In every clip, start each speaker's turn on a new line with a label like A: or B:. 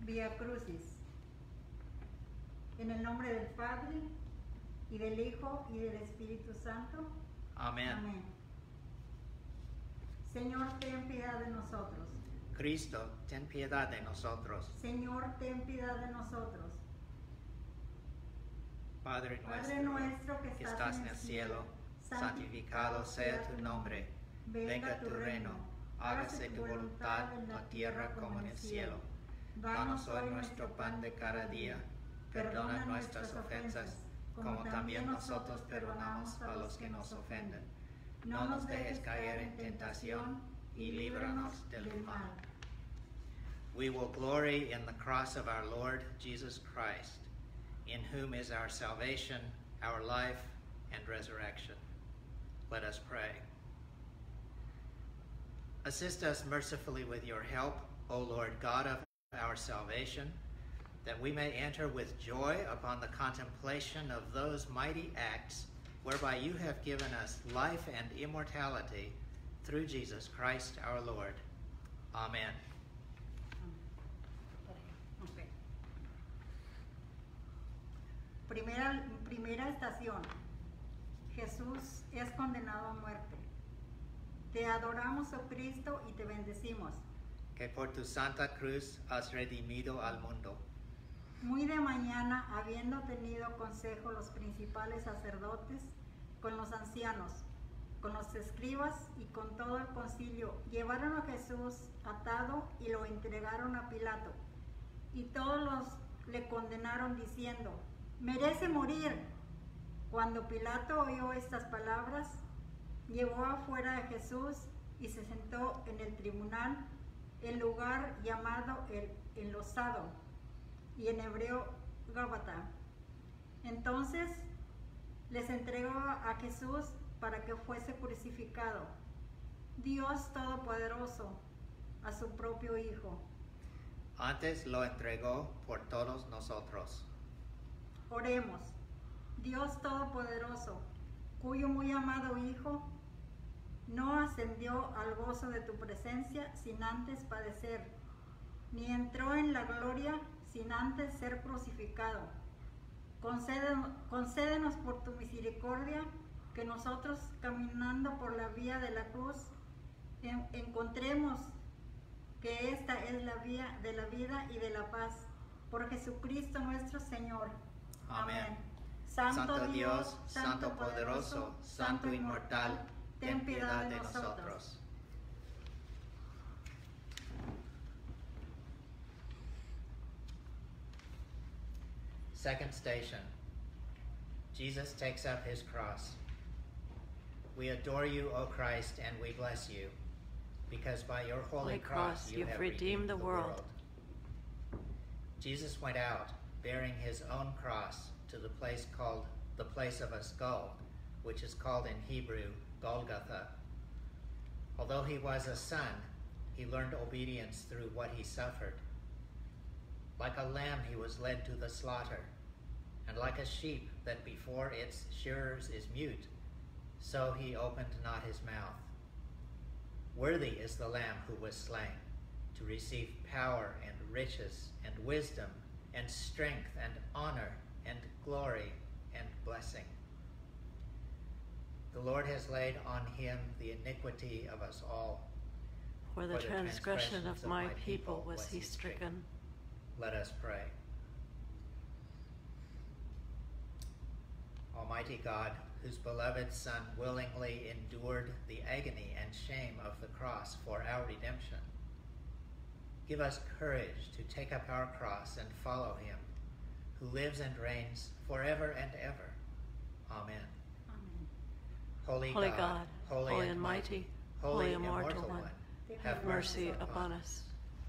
A: Vía Crucis. En el nombre del Padre, y del Hijo, y del Espíritu Santo.
B: Amén.
A: Amén. Señor, ten piedad de nosotros.
B: Cristo, ten piedad de nosotros.
A: Señor, ten piedad de nosotros.
B: Padre
A: Padre nuestro que estás en el cielo,
B: santificado sea tu nombre. Venga tu reino. Hágase tu voluntad en la tierra como en el cielo. Danos hoy nuestro pan de cada día. Perdona nuestras ofensas, como también nosotros perdonamos a los que nos ofenden. No nos dejes caer en tentación y líbranos del mal. We will glory in the cross of our Lord Jesus Christ, in whom is our salvation, our life, and resurrection. Let us pray. Assist us mercifully with your help, O Lord God of our salvation, that we may enter with joy upon the contemplation of those mighty acts whereby you have given us life and immortality through Jesus Christ our Lord. Amen.
A: Okay. Primera estación. Jesús es condenado a muerte. Te adoramos, oh Cristo, y te bendecimos.
B: Que por tu santa cruz has redimido al mundo.
A: Muy de mañana, habiendo tenido consejo los principales sacerdotes, con los ancianos, con los escribas y con todo el concilio, llevaron a Jesús atado y lo entregaron a Pilato. Y todos le condenaron diciendo, merece morir. Cuando Pilato oyó estas palabras, llevó afuera a Jesús y se sentó en el tribunal, el lugar llamado el Enlosado, y en hebreo Gábata. Entonces les entregó a Jesús para que fuese crucificado, Dios Todopoderoso, a su propio Hijo.
B: Antes lo entregó por todos nosotros.
A: Oremos. Dios Todopoderoso, cuyo muy amado Hijo no ascendió al gozo de tu presencia sin antes padecer, ni entró en la gloria sin antes ser crucificado. Concédenos por tu misericordia que nosotros, caminando por la vía de la cruz, encontremos que esta es la vía de la vida y de la paz. Por Jesucristo nuestro Señor.
B: Amén.
A: Santo
B: Dios, Santo poderoso, Santo inmortal, ten piedad de nosotros. Second station. Jesus takes up his cross. We adore you, O Christ, and we bless you, because by your holy cross you have redeemed the world. Jesus went out, bearing his own cross, to the place called the place of a skull, which is called in Hebrew Golgotha. Although he was a son, he learned obedience through what he suffered. Like a lamb he was led to the slaughter, and like a sheep that before its shearers is mute, so he opened not his mouth. Worthy is the Lamb who was slain, to receive power and riches and wisdom and strength and honor and glory and blessing. The Lord has laid on him the iniquity of us all.
C: For the transgression of my people was he stricken.
B: Let us pray. Almighty God, whose beloved Son willingly endured the agony and shame of the cross for our redemption, give us courage to take up our cross and follow him, who lives and reigns forever and ever. Amen.
A: Amén.
C: Holy God, holy and mighty, holy immortal one, have mercy upon us.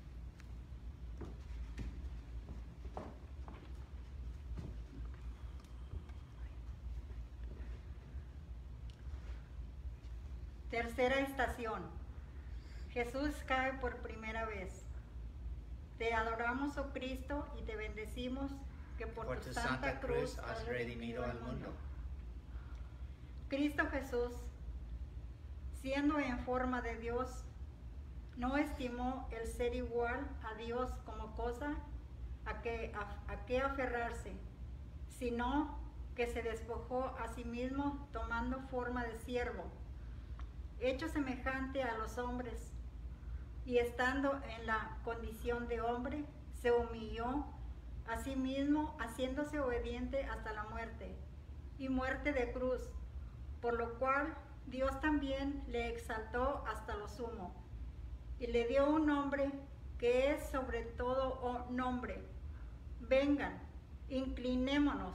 A: Tercera estación. Jesús cae por primera vez. Te adoramos, oh Cristo, y te bendecimos que por tu santa cruz has redimido al mundo. Cristo Jesús, siendo en forma de Dios, no estimó el ser igual a Dios como cosa a qué aferrarse, sino que se despojó a sí mismo tomando forma de siervo, hecho semejante a los hombres, y estando en la condición de hombre, se humilló a sí mismo, haciéndose obediente hasta la muerte, y muerte de cruz, por lo cual Dios también le exaltó hasta lo sumo, y le dio un nombre que es sobre todo nombre. Vengan, inclinémonos,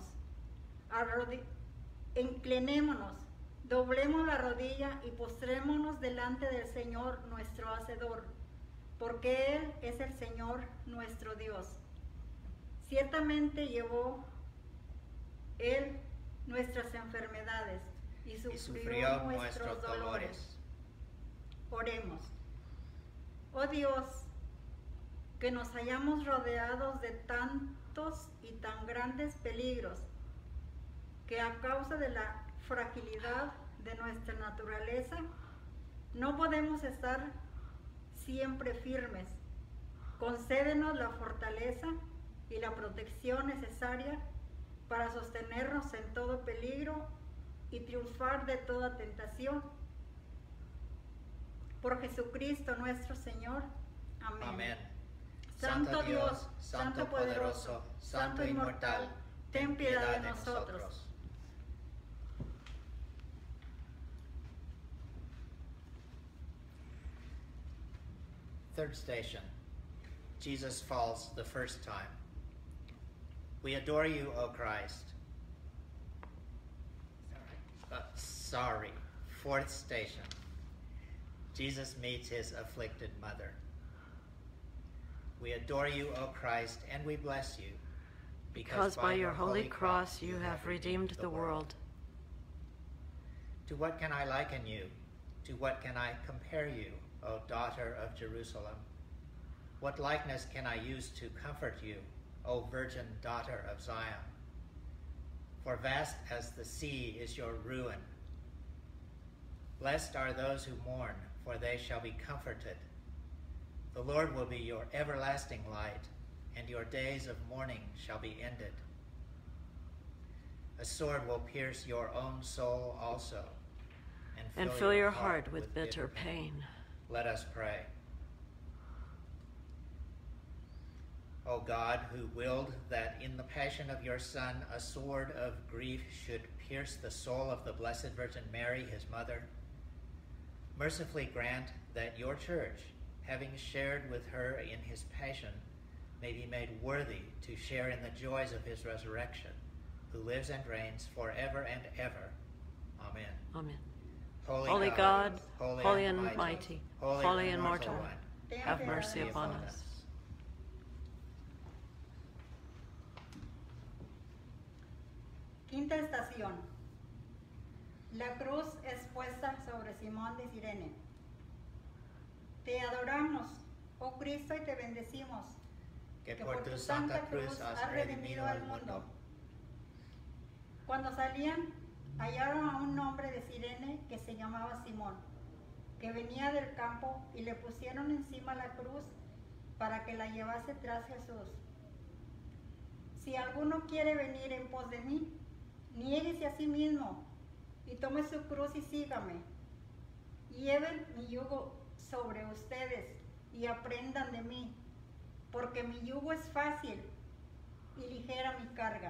A: doblemos la rodilla y postrémonos delante del Señor nuestro Hacedor, porque Él es el Señor nuestro Dios. Ciertamente llevó Él nuestras enfermedades y sufrió nuestros dolores. Oremos. Oh Dios, que nos hayamos rodeados de tantos y tan grandes peligros, que a causa de la fragilidad de nuestra naturaleza no podemos estar siempre firmes. Concédenos la fortaleza y la protección necesaria para sostenernos en todo peligro y triunfar de toda tentación. Por Jesucristo nuestro Señor. Amén.
B: Amén.
A: Santo Dios, Santo poderoso, Santo inmortal, ten piedad de nosotros.
B: Third station. Jesus falls the first time. We adore you, O Christ. Fourth station. Jesus meets his afflicted mother. We adore you, O Christ, and we bless you,
C: because by your holy cross you have redeemed the world.
B: To what can I liken you? To what can I compare you, O daughter of Jerusalem? What likeness can I use to comfort you, O virgin daughter of Zion? For vast as the sea is your ruin. Blessed are those who mourn, for they shall be comforted. The Lord will be your everlasting light, and your days of mourning shall be ended. A sword will pierce your own soul also,
C: and fill your heart with bitter pain.
B: Let us pray. O God, who willed that in the passion of your Son a sword of grief should pierce the soul of the Blessed Virgin Mary, his mother, mercifully grant that your church, having shared with her in his passion, may be made worthy to share in the joys of his resurrection, who lives and reigns forever and ever. Amen.
C: Amen. Holy God, holy and mighty, holy and immortal one, have mercy upon us.
A: Quinta estación. La cruz expuesta sobre Simón de Cirene. Te adoramos, oh Cristo, y te bendecimos,
B: que por tu santa cruz has redimido al mundo.
A: Cuando salían, hallaron a un hombre de Cirene que se llamaba Simón, que venía del campo, y le pusieron encima la cruz para que la llevase tras Jesús. Si alguno quiere venir en pos de mí, niéguese a sí mismo y tome su cruz y sígame. Lleven mi yugo sobre ustedes y aprendan de mí, porque mi yugo es fácil y ligera mi carga.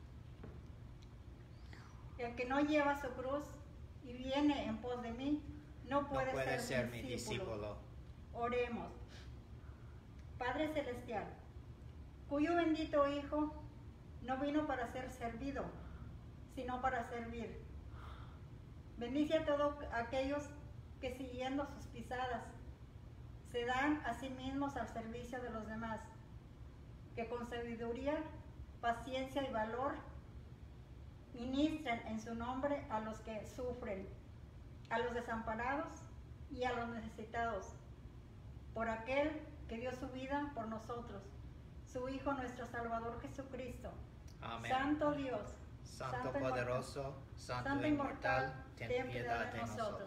A: El que no lleva su cruz y viene en pos de mí, no puede ser mi discípulo. Oremos. Padre Celestial, cuyo bendito Hijo no vino para ser servido, sino para servir. Bendice a todos aquellos que, siguiendo sus pisadas, se dan a sí mismos al servicio de los demás, que con sabiduría, paciencia y valor ministren en su nombre a los que sufren, a los desamparados y a los necesitados, por aquel que dio su vida por nosotros, su Hijo nuestro Salvador Jesucristo.
B: Amén.
A: Santo Dios,
B: Santo poderoso, Santo inmortal, ten piedad de nosotros.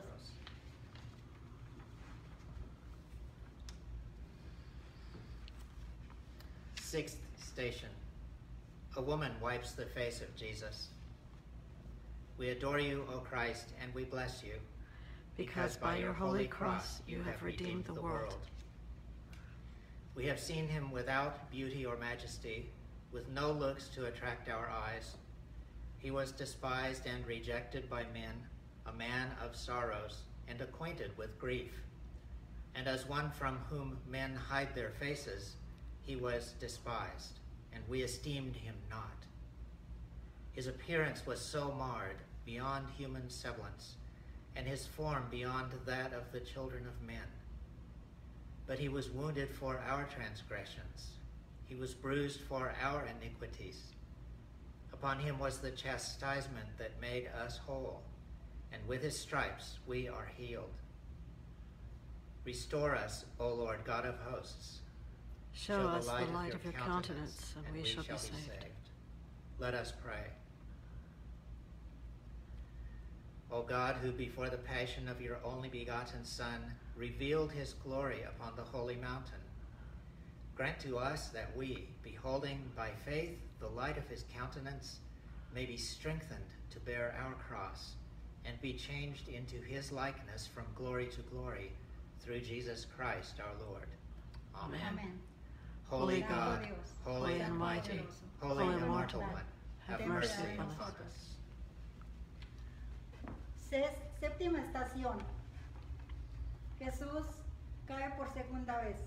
B: Sixth station. A woman wipes the face of Jesus. We adore you, O Christ, and we bless you,
C: because by your holy cross you have redeemed the world.
B: We have seen him without beauty or majesty, with no looks to attract our eyes. He was despised and rejected by men, a man of sorrows and acquainted with grief. And as one from whom men hide their faces, he was despised, and we esteemed him not. His appearance was so marred beyond human semblance, and his form beyond that of the children of men. But he was wounded for our transgressions. He was bruised for our iniquities. Upon him was the chastisement that made us whole, and with his stripes we are healed. Restore us, O Lord God of hosts.
C: Show us the light of your countenance, and we shall be saved.
B: Let us pray. O God, who before the passion of your only begotten Son revealed his glory upon the holy mountain, grant to us that we, beholding by faith the light of his countenance, may be strengthened to bear our cross and be changed into his likeness from glory to glory through Jesus Christ our Lord. Amen.
A: Amén.
B: Holy God,
C: holy and mighty,
B: holy and immortal one, have mercy upon us.
A: Séptima estación. Jesús cae por segunda vez.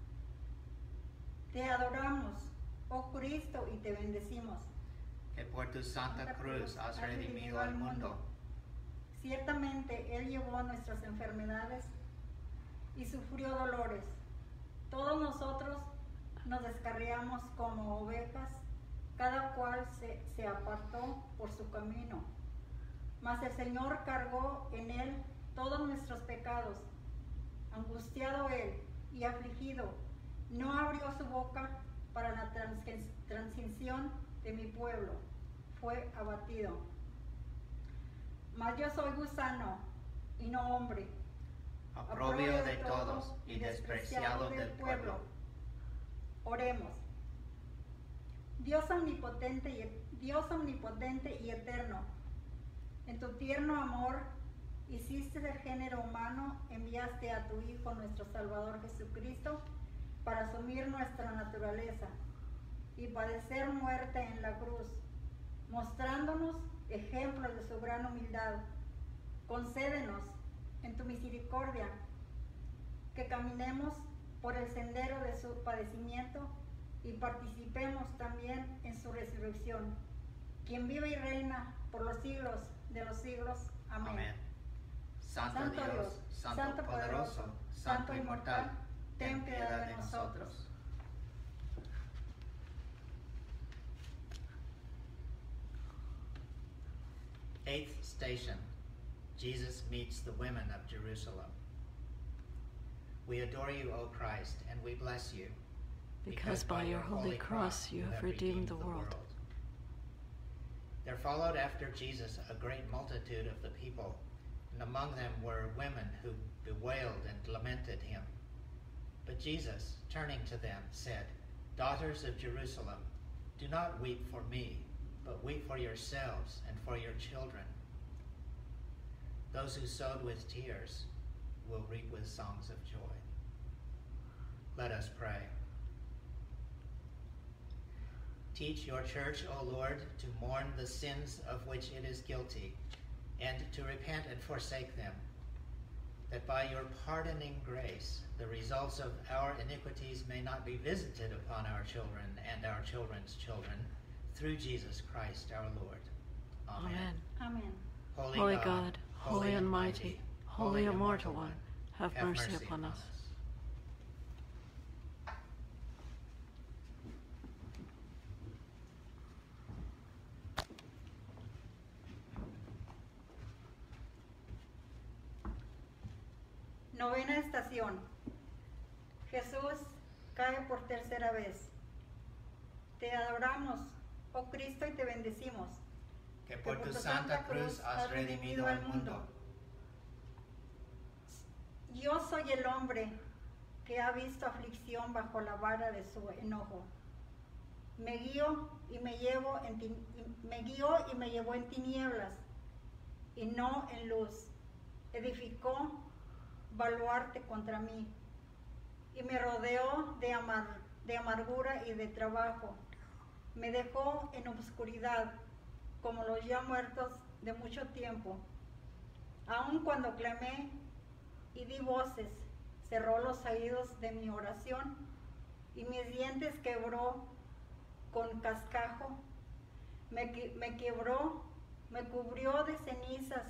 A: Te adoramos, oh Cristo, y te bendecimos.
B: Que por tu santa cruz has redimido al mundo.
A: Ciertamente Él llevó nuestras enfermedades y sufrió dolores. Todos nosotros nos descarriamos como ovejas, cada cual se apartó por su camino. Mas el Señor cargó en Él todos nuestros pecados. Angustiado Él y afligido, no abrió su boca para la transgresión de mi pueblo. Fue abatido. Mas yo soy gusano y no hombre,
B: oprobio de todos y despreciado del pueblo.
A: Oremos. Dios omnipotente y eterno, en tu tierno amor hiciste del género humano, enviaste a tu Hijo, nuestro Salvador Jesucristo, para asumir nuestra naturaleza y padecer muerte en la cruz, mostrándonos ejemplos de su gran humildad. Concédenos, en tu misericordia, que caminemos por el sendero de su padecimiento y participemos también en su resurrección, quien vive y reina por los siglos de los siglos. Amén.
B: Amén. Santo Dios, Santo poderoso, Santo inmortal, ten piedad de nosotros. Eighth station. Jesus meets the women of Jerusalem. We adore you, O Christ, and we bless you,
C: because by your holy cross you have redeemed the world.
B: There followed after Jesus a great multitude of the people, and among them were women who bewailed and lamented him. But Jesus, turning to them, said, Daughters of Jerusalem, do not weep for me, but weep for yourselves and for your children. Those who sowed with tears will reap with songs of joy. Let us pray. Teach your church, O Lord, to mourn the sins of which it is guilty, and to repent and forsake them, that by your pardoning grace the results of our iniquities may not be visited upon our children and our children's children, through Jesus Christ our Lord. Amen.
A: Amén.
C: Holy God, holy and mighty, holy immortal one, have mercy upon us.
A: Novena estación. Jesús cae por tercera vez. Te adoramos, oh Cristo, y te bendecimos.
B: Que por tu santa cruz has redimido al mundo.
A: Yo soy el hombre que ha visto aflicción bajo la vara de su enojo. Me guió y me llevó en tinieblas y no en luz. Edificó baluarte contra mí y me rodeó de amargura y de trabajo. Me dejó en obscuridad como los ya muertos de mucho tiempo. Aun cuando clamé y di voces, cerró los oídos de mi oración y mis dientes quebró con cascajo. Me quebró, me cubrió de cenizas.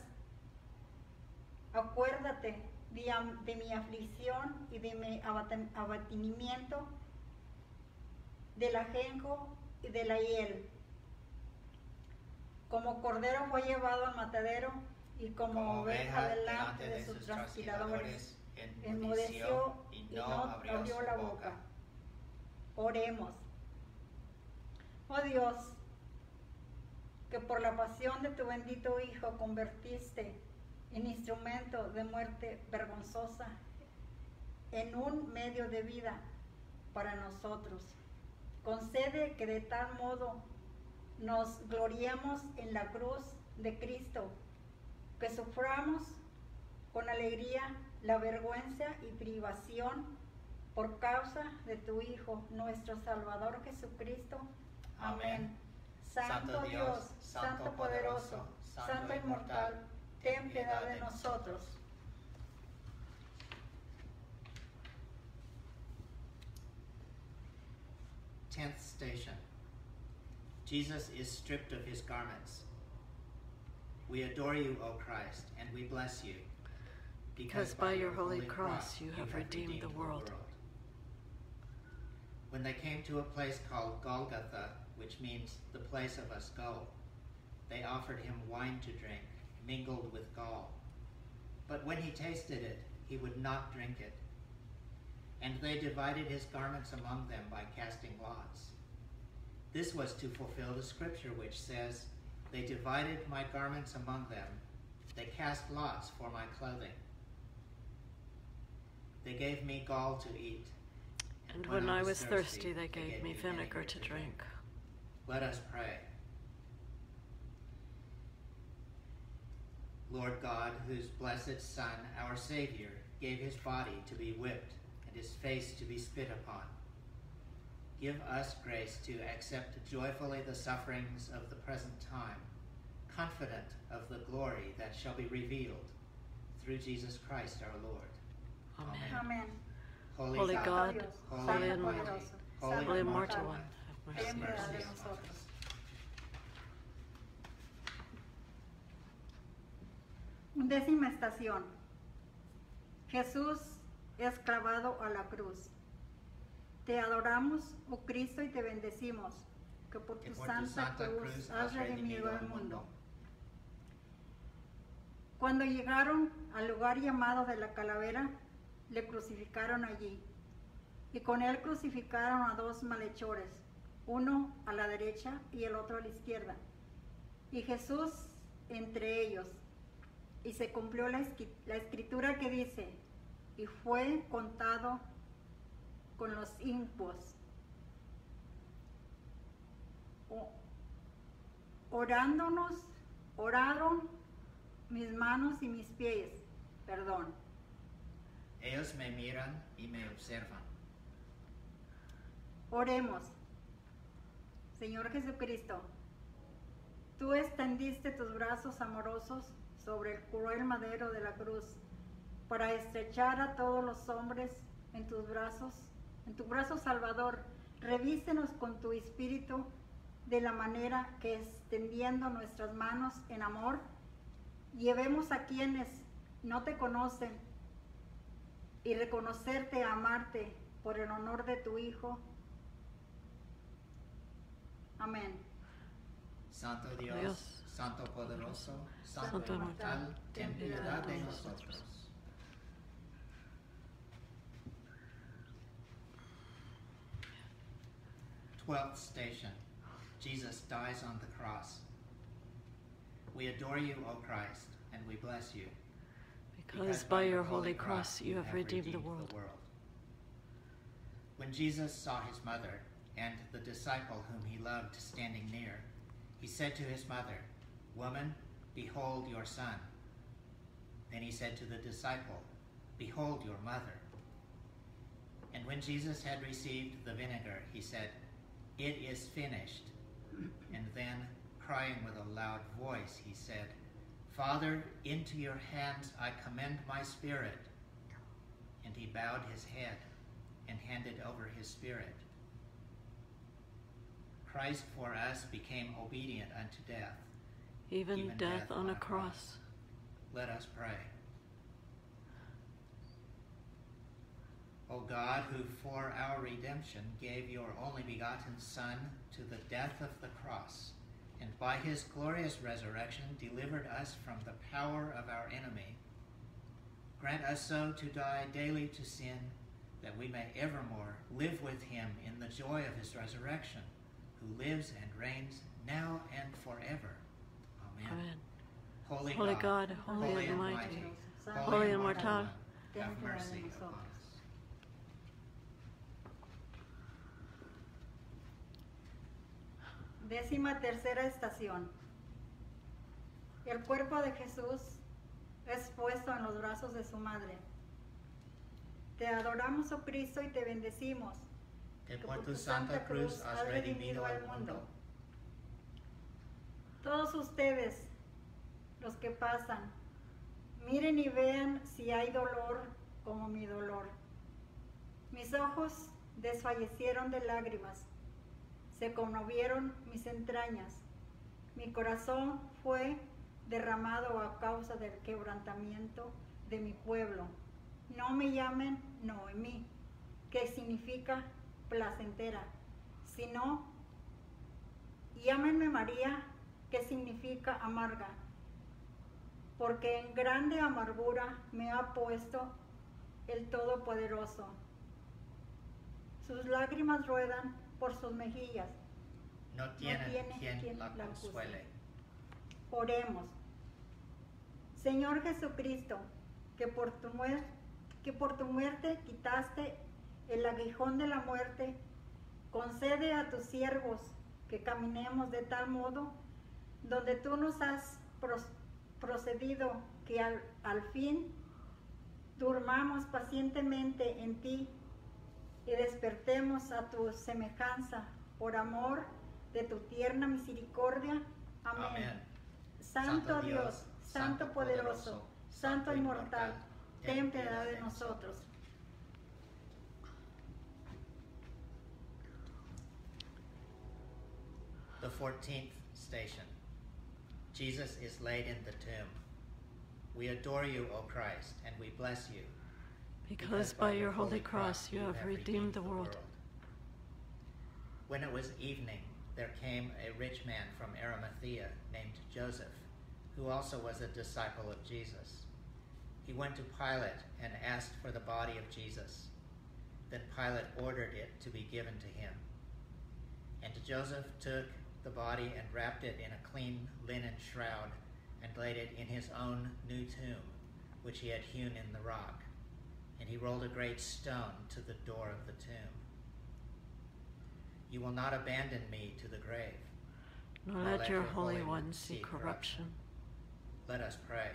A: Acuérdate de mi aflicción y de mi abatimiento, del ajenjo y de la hiel. Como cordero fue llevado al matadero y como oveja delante de sus trasquiladores, enmudeció y no abrió la boca. Oremos. Oh Dios, que por la pasión de tu bendito Hijo convertiste en instrumento de muerte vergonzosa en un medio de vida para nosotros. Concede que de tal modo nos gloriemos en la cruz de Cristo, que suframos con alegría la vergüenza y privación por causa de tu Hijo, nuestro Salvador Jesucristo. Amén. Santo Dios, Santo poderoso, Santo inmortal, ten piedad de nosotros.
B: Tenth station. Jesus is stripped of his garments. We adore you, O Christ, and we bless you,
C: because by your holy cross you have redeemed the world.
B: When they came to a place called Golgotha, which means the place of a skull, they offered him wine to drink, mingled with gall. But when he tasted it, he would not drink it. And they divided his garments among them by casting lots. This was to fulfill the scripture which says, "They divided my garments among them. They cast lots for my clothing. They gave me gall to eat.
C: And when I was thirsty, they gave me vinegar to drink."
B: Let us pray. Lord God, whose blessed Son, our Savior, gave his body to be whipped and his face to be spit upon, give us grace to accept joyfully the sufferings of the present time, confident of the glory that shall be revealed through Jesus Christ our Lord.
C: Amen.
A: Amen.
C: Holy God, holy and mighty,
B: holy
C: holy immortal one, have
A: Ten
C: mercy.
A: piedad de nosotros. Undécima estación. Jesús es clavado a la cruz. Te adoramos, oh Cristo, y te bendecimos, que por tu santa cruz has redimido al mundo. Cuando llegaron al lugar llamado de la calavera, le crucificaron allí, y con él crucificaron a dos malhechores, uno a la derecha y el otro a la izquierda, y Jesús entre ellos. Y se cumplió la escritura que dice, y fue contado con los impíos. Oraron mis manos y mis pies, perdón.
B: Ellos me miran y me observan.
A: Oremos. Señor Jesucristo, tú extendiste tus brazos amorosos sobre el cruel madero de la cruz, para estrechar a todos los hombres en tu brazo salvador. Revístenos con tu espíritu de la manera que, extendiendo nuestras manos en amor, llevemos a quienes no te conocen y reconocerte, amarte por el honor de tu Hijo. Amén.
B: Santo Dios, Santo poderoso, Santo inmortal, ten piedad de nosotros. Twelfth station. Jesus dies on the cross. We adore you, O Christ, and we bless you,
C: because by your holy cross you have redeemed the world.
B: When Jesus saw his mother and the disciple whom he loved standing near, he said to his mother, "Woman, behold your son." Then he said to the disciple, "Behold your mother." And when Jesus had received the vinegar, he said, "It is finished." And then, crying with a loud voice, he said, "Father, into your hands I commend my spirit." And he bowed his head and handed over his spirit. Christ for us became obedient unto death,
C: even death on a cross.
B: Let us pray. O God, who for our redemption gave your only begotten Son to the death of the cross, and by his glorious resurrection delivered us from the power of our enemy, grant us so to die daily to sin, that we may evermore live with him in the joy of his resurrection, who lives and reigns now and forever. Amen.
C: Amen. Holy God, holy and mighty, holy and immortal,
B: have mercy upon us.
A: Décima tercera estación. El cuerpo de Jesús es puesto en los brazos de su madre. Te adoramos, oh Cristo, y te bendecimos,
B: que por tu santa cruz has redimido al mundo.
A: Todos ustedes, los que pasan, miren y vean si hay dolor como mi dolor. Mis ojos desfallecieron de lágrimas, se conmovieron mis entrañas. Mi corazón fue derramado a causa del quebrantamiento de mi pueblo. No me llamen Noemí, que significa placentera, sino llámenme María, que significa amarga, porque en grande amargura me ha puesto el Todopoderoso. Sus lágrimas ruedan por sus mejillas.
B: No tiene quien la consuele.
A: Oremos. Señor Jesucristo, que por tu muerte quitaste el aguijón de la muerte, concede a tus siervos que caminemos de tal modo donde tú nos has procedido, que al fin durmamos pacientemente en ti y despertemos a tu semejanza por amor de tu tierna misericordia. Amén.
B: Amén.
A: Santo Dios, Santo poderoso, Santo inmortal, ten piedad de nosotros.
B: The 14th station. Jesus is laid in the tomb. We adore you, O Christ, and we bless you,
C: because by your holy cross you have redeemed the world.
B: When it was evening, there came a rich man from Arimathea named Joseph, who also was a disciple of Jesus. He went to Pilate and asked for the body of Jesus. Then Pilate ordered it to be given to him. And Joseph took the body and wrapped it in a clean linen shroud and laid it in his own new tomb, which he had hewn in the rock. And he rolled a great stone to the door of the tomb. You will not abandon me to the grave,
C: nor let your Holy One see corruption.
B: Let us pray.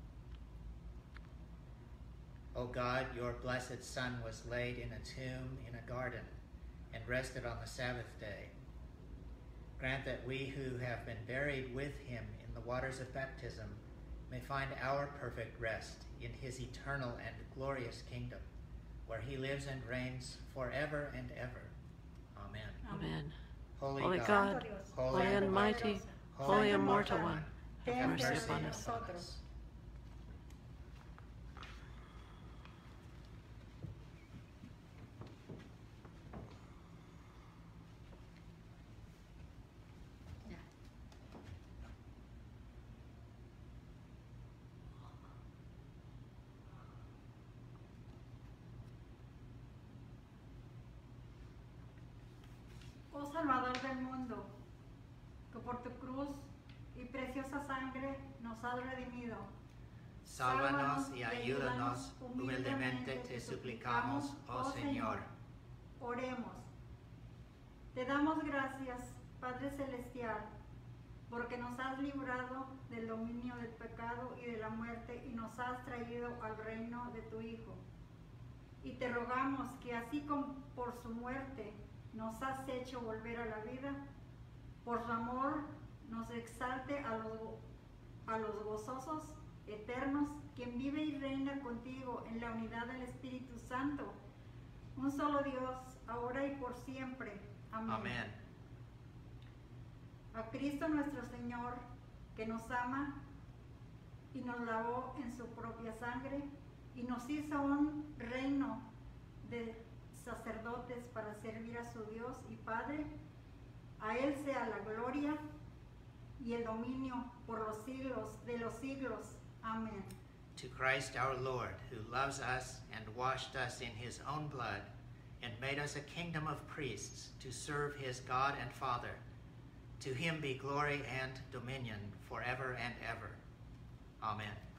B: O God, your blessed Son was laid in a tomb in a garden and rested on the Sabbath day. Grant that we who have been buried with him in the waters of baptism may find our perfect rest in his eternal and glorious kingdom, where he lives and reigns forever and ever. Amen.
C: Amen.
B: Holy
C: God, holy and mighty, holy and immortal one, have mercy upon us.
A: Oh Salvador del mundo, que por tu cruz y preciosa sangre nos has redimido.
B: Sálvanos y ayúdanos, humildemente te suplicamos, oh Señor.
A: Oremos. Te damos gracias, Padre Celestial, porque nos has librado del dominio del pecado y de la muerte y nos has traído al reino de tu Hijo. Y te rogamos que así como por su muerte nos has hecho volver a la vida, por su amor nos exalte a los gozosos eternos, quien vive y reina contigo en la unidad del Espíritu Santo, un solo Dios, ahora y por siempre. Amén.
B: Amen.
A: A Cristo nuestro Señor, que nos ama y nos lavó en su propia sangre y nos hizo un reino de sacerdotes para servir a su Dios y Padre, a Él sea la gloria y el dominio por los siglos de los siglos. Amén.
B: To Christ our Lord, who loves us and washed us in his own blood, and made us a kingdom of priests to serve his God and Father. To him be glory and dominion forever and ever. Amen.